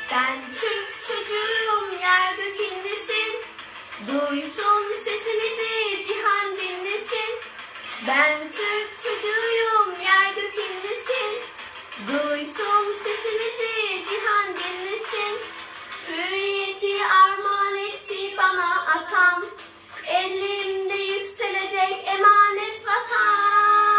Ben Türk çocuğuyum, yer gök inlesin. Duysun sesimizi, cihan dinlesin. Ben Türk çocuğuyum, yer gök inlesin. Duysun sesimizi, cihan dinlesin. Hürriyeti armağan etti bana atam. Ellerimde yükselecek emanet vatan.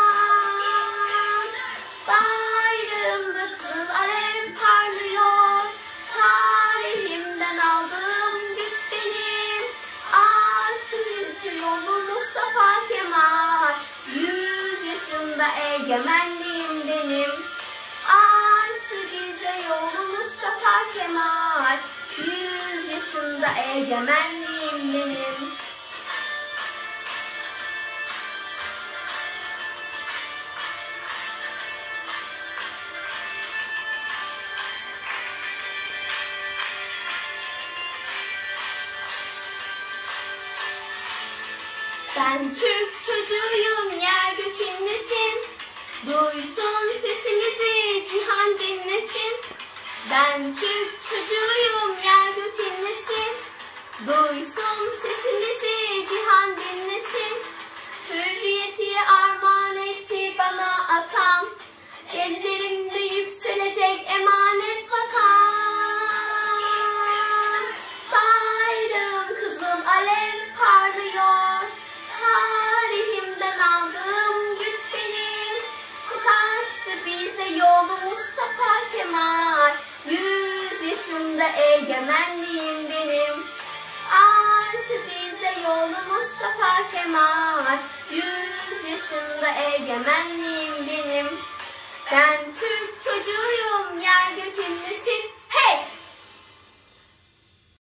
Bayrağımda kızıl alev parlıyor. Tarihimden aldığım güç benim. Artık yolu Mustafa Kemal. 100 yaşında egemenliğim benim. Açtı bize yolu Mustafa Kemal. 100 yaşında egemenliğim benim. Ben Türk çocuğuyum, yer gök inlesin. Duysun sesimizi, cihan dinlesin. Ben Türk çocuğuyum, yer gök inlesin. Duysun sesimizi, cihan dinlesin. Hürriyeti armağan etti bana atam. Ellerimde yükselecek emanet vatan. Bayrağım kızıl alev parlıyor. Tarihimden aldığım güç benim. Taştı bize yolu Mustafa Kemal. 100 yaşında egemenliğim benim. Açtı bize yolu Mustafa Kemal. 100 yaşında egemenliğim benim. Ben Türk çocuğuyum, yer gök inlesin. Hey!